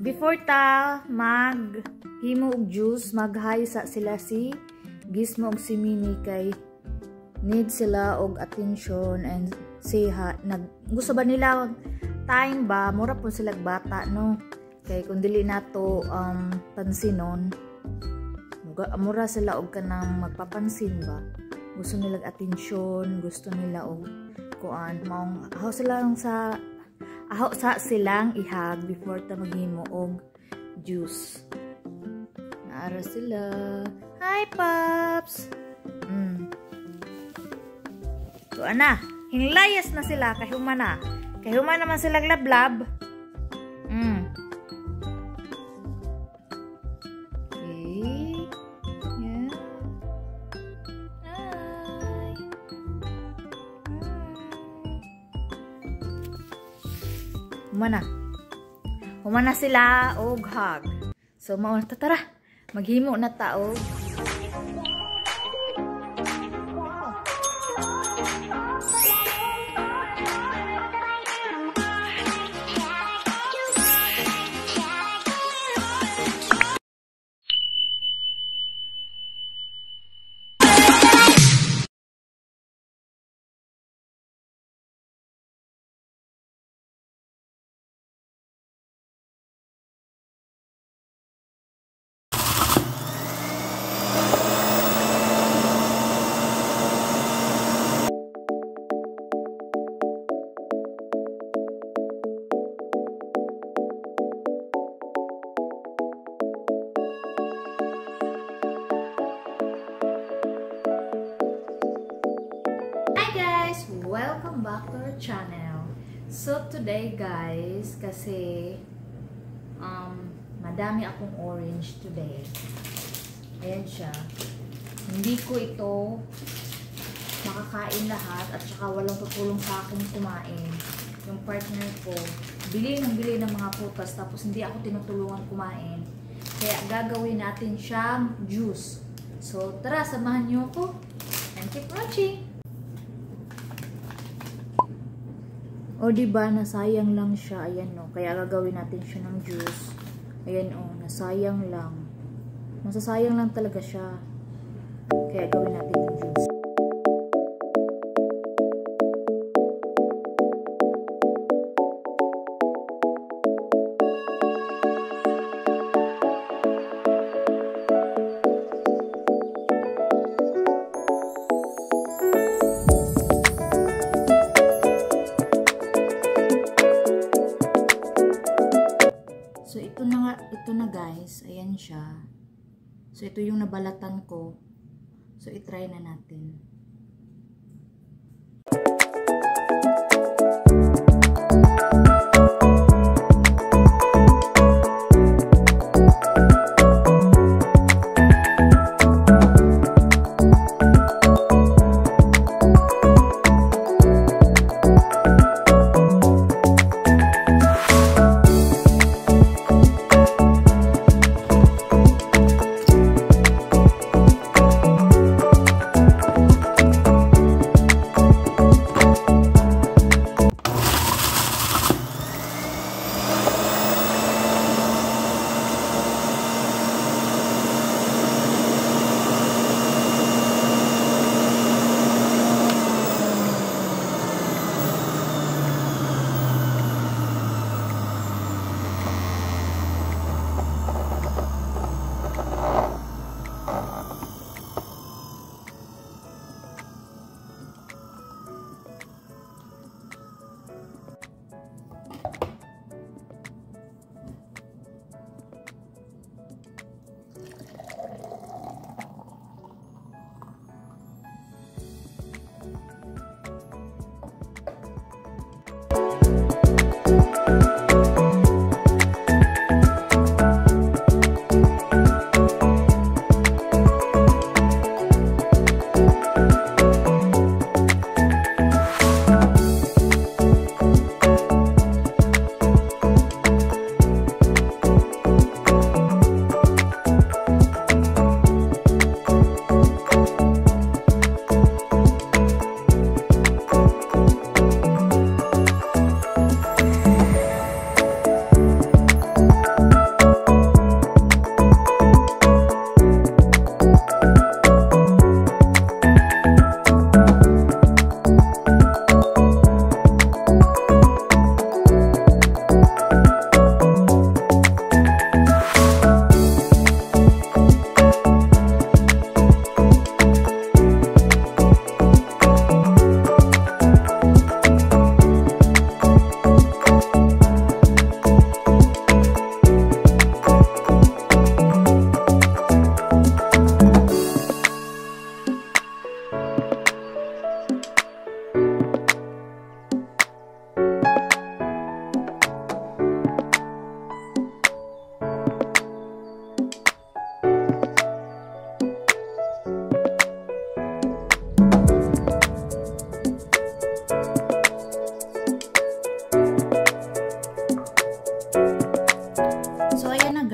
Before ta maghimo og juice, maghay sa sila si Gizmo og si Mini kay need sila og attention and say ha. Gusto ba nila time ba? Mura po sila bata no. Kay kung dili nato pansinon, mura sila og kanang magpapansin ba. Gusto nila attention, gusto nila og kuan maong aho sa silang ihag before ta maghimo og juice. Naara sila. Hi Pops. So ana, hinilayas na sila kay humana. Kay humana naman sila lablab. Okay. Yeah. Hi. Humana sila og hug. So mao na tara, maghimo na ta og welcome back to our channel. So today guys, kasi madami akong orange today. Ayan siya. Hindi ko ito makakain lahat at saka walang tutulong sa akin kumain. Yung partner ko, bili ng mga putas tapos hindi ako tinutulungan kumain. Kaya gagawin natin siyang juice. So tara, samahan niyo ako and keep watching. O diba, nasayang lang siya. Ayan no. Kaya gagawin natin siya ng juice. Ayan o, nasayang lang. Masasayang lang talaga siya. Kaya gawin natin yung juice. Ito na guys, ayan siya. So ito yung nabalatan ko. So i-try na natin.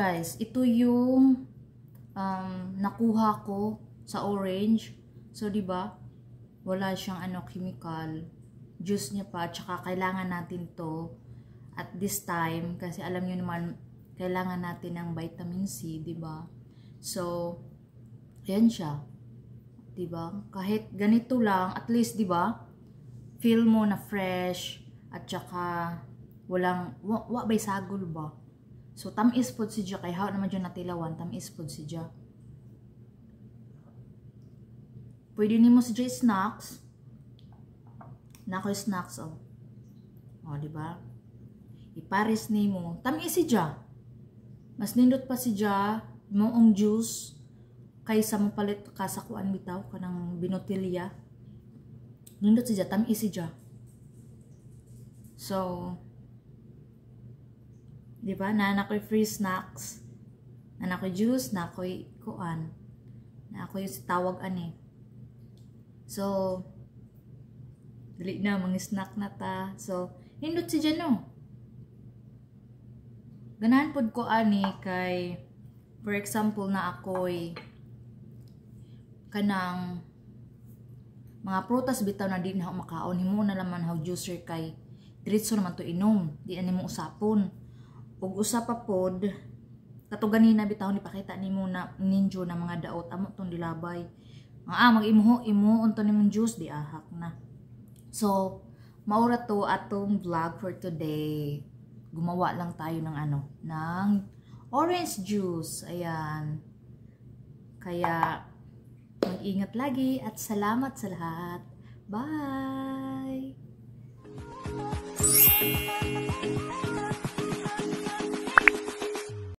guys, ito yung nakuha ko sa orange. So, di ba? Wala siyang chemical. Juice niya pa. Tsaka kailangan natin to at this time. Kasi alam niyo naman, kailangan natin ng vitamin C, di ba? So, ayan siya. Di ba? Kahit ganito lang, at least, di ba? Feel mo na fresh. At tsaka, walang, ba'y sagol ba? So, tamis po si Dja. Kaya naman dyan natilawan, tamis po si Dja. Pwede nimo si Dja snacks. Nako snacks, oh. Oh, di ba? Ipares nimo. Tamis si Dja. Mas nindot pa si Dja, moong juice, kaysa mo palit ka sa kuan bitaw, kanang binotilya. Nindot si Dja, tamis si Dja. So, di ba? Na ako'y free snacks. Na ako'y juice, na ako'y kuan. Na ako'y tawag ani. So, dali na, mga snack na ta. So, nindot si dyan, no? Ganahan pod ko ani kay, for example, na ako'y kanang mga prutas bitaw na di na ako makaon. Himo na naman how juicer kay diretso naman to inom. Di na nimo usapon. Ug usa pa pod kato ganina bitaw ni pakita nimo na ninjo na mga daot amo tong dilabay. Mag-imuho unto nimong juice di ahak na. So, maura to atong vlog for today. Gumawa lang tayo ng ng orange juice. Ayan. Kaya mag-ingat lagi at salamat sa lahat. Bye!